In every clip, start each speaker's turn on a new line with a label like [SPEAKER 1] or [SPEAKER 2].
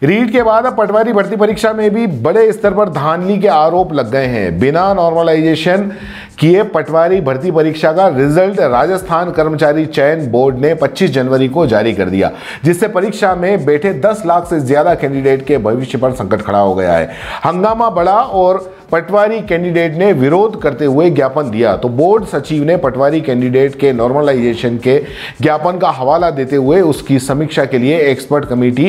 [SPEAKER 1] रीट के बाद अब पटवारी भर्ती परीक्षा में भी बड़े स्तर पर धांधली के आरोप लग गए हैं। बिना नॉर्मलाइजेशन किए पटवारी भर्ती परीक्षा का रिजल्ट राजस्थान कर्मचारी चयन बोर्ड ने 25 जनवरी को जारी कर दिया, जिससे परीक्षा में बैठे 10 लाख से ज्यादा कैंडिडेट के भविष्य पर संकट खड़ा हो गया है। हंगामा बढ़ा और पटवारी कैंडिडेट ने विरोध करते हुए ज्ञापन दिया तो बोर्ड सचिव ने पटवारी कैंडिडेट के नॉर्मलाइजेशन के ज्ञापन का हवाला देते हुए उसकी समीक्षा के लिए एक्सपर्ट कमेटी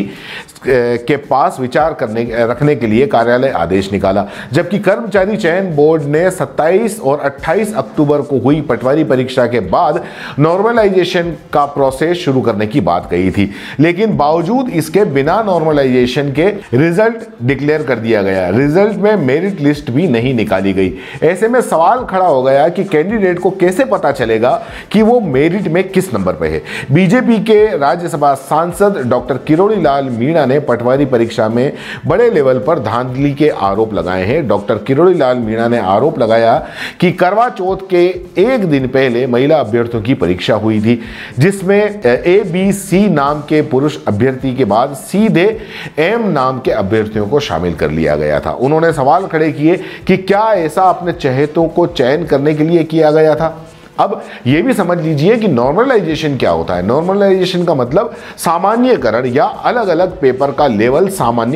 [SPEAKER 1] के पास विचार रखने के लिए कार्यालय आदेश निकाला। जबकि कर्मचारी चयन बोर्ड ने 27 और 28 अक्टूबर को हुई पटवारी परीक्षा के बाद नॉर्मलाइजेशन का प्रोसेस शुरू करने की बात कही थी, लेकिन बावजूद इसके बिना नॉर्मलाइजेशन के रिजल्ट डिक्लेयर कर दिया गया। रिजल्ट में मेरिट लिस्ट भी नहीं निकाली गई। ऐसे में सवाल खड़ा हो गया कि कैंडिडेट को कैसे पता चलेगा कि वो मेरिट में किस नंबर पे है। बीजेपी के राज्यसभा सांसद डॉक्टर किरोड़ी लाल मीणा ने पटवारी परीक्षा में बड़े लेवल पर धांधली के आरोप लगाए हैं। डॉक्टर किरोड़ी लाल मीणा ने आरोप लगाया कि करवा चौथ के एक दिन पहले महिला अभ्यर्थियों की परीक्षा हुई थी, जिसमें ABC नाम के पुरुष अभ्यर्थी के बाद सीधे M नाम के अभ्यर्थियों को शामिल कर लिया गया था। उन्होंने सवाल खड़े किए कि क्या ऐसा अपने चहेतों को चयन करने के लिए किया गया था। अब यह भी समझ लीजिए कि नॉर्मलाइजेशन क्या होता है। नॉर्मलाइजेशन का मतलब सामान्यकरण या अलग अलग पेपर का लेवल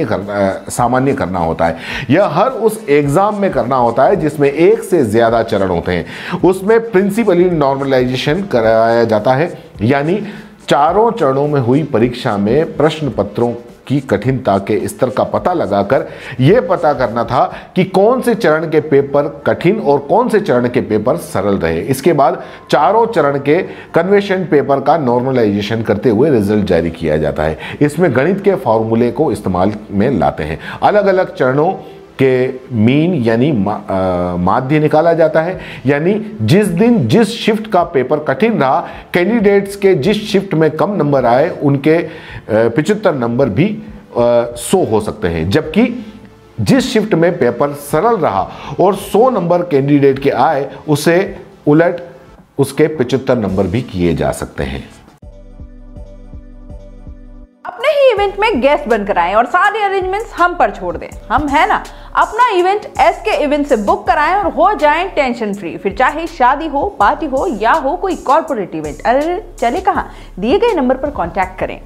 [SPEAKER 1] सामान्य करना होता है। यह हर उस एग्जाम में करना होता है जिसमें एक से ज्यादा चरण होते हैं। उसमें प्रिंसिपली नॉर्मलाइजेशन कराया जाता है, यानी चारों चरणों में हुई परीक्षा में प्रश्न पत्रों की कठिनता के स्तर का पता लगाकर यह पता करना था कि कौन से चरण के पेपर कठिन और कौन से चरण के पेपर सरल रहे। इसके बाद चारों चरण के कन्वेंशन पेपर का नॉर्मलाइजेशन करते हुए रिजल्ट जारी किया जाता है। इसमें गणित के फॉर्मूले को इस्तेमाल में लाते हैं। अलग अलग चरणों के मीन यानी माध्य निकाला जाता है, यानी जिस दिन जिस शिफ्ट का पेपर कठिन रहा, कैंडिडेट्स के जिस शिफ्ट में कम नंबर आए उनके 75 नंबर भी 100 हो सकते हैं, जबकि जिस शिफ्ट में पेपर सरल रहा और 100 नंबर कैंडिडेट के आए उसे उलट उसके 75 नंबर भी किए जा सकते हैं।
[SPEAKER 2] इवेंट में गेस्ट बनकर आएं और सारे अरेंजमेंट्स हम पर छोड़ दें। हम है ना, अपना इवेंट SK इवेंट से बुक कराएं और हो जाएं टेंशन फ्री। फिर चाहे शादी हो, पार्टी हो या हो कोई कॉर्पोरेट इवेंट, अरे चले कहां, दिए गए नंबर पर कांटेक्ट करें।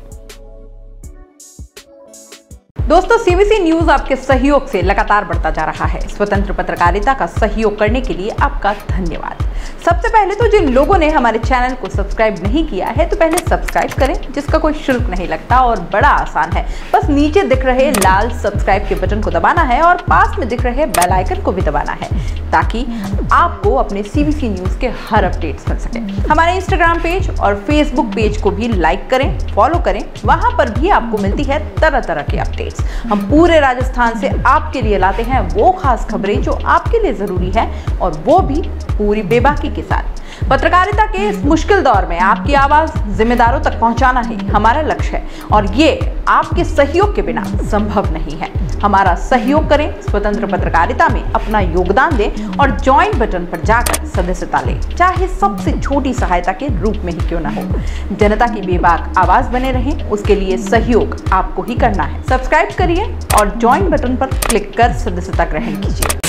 [SPEAKER 2] दोस्तों, CBC न्यूज आपके सहयोग से लगातार बढ़ता जा रहा है। स्वतंत्र पत्रकारिता का सहयोग करने के लिए आपका धन्यवाद। सबसे पहले तो जिन लोगों ने हमारे चैनल को सब्सक्राइब नहीं किया है तो पहले सब्सक्राइब करें, जिसका कोई शुल्क नहीं लगता और बड़ा आसान है। बस नीचे दिख रहे लाल सब्सक्राइब के बटन को दबाना है और पास में दिख रहे बेल आइकन को भी दबाना है, ताकि आपको अपने CBC न्यूज के हर अपडेट्स मिल सके। हमारे इंस्टाग्राम पेज और फेसबुक पेज को भी लाइक करें, फॉलो करें, वहां पर भी आपको मिलती है तरह तरह के अपडेट्स। हम पूरे राजस्थान से आपके लिए लाते हैं वो खास खबरें जो आपके लिए जरूरी है, और वो भी पूरी बेबाकी के साथ। पत्रकारिता के इस मुश्किल दौर में आपकी आवाज जिम्मेदारों तक पहुंचाना ही हमारा लक्ष्य है, और ये आपके सहयोग के बिना संभव नहीं है। हमारा सहयोग करें, स्वतंत्र पत्रकारिता में अपना योगदान दें और ज्वाइन बटन पर जाकर सदस्यता लें, चाहे सबसे छोटी सहायता के रूप में ही क्यों ना हो। जनता की बेबाक आवाज बने रहें, उसके लिए सहयोग आपको ही करना है। सब्सक्राइब करिए और ज्वाइन बटन पर क्लिक कर सदस्यता ग्रहण कीजिए।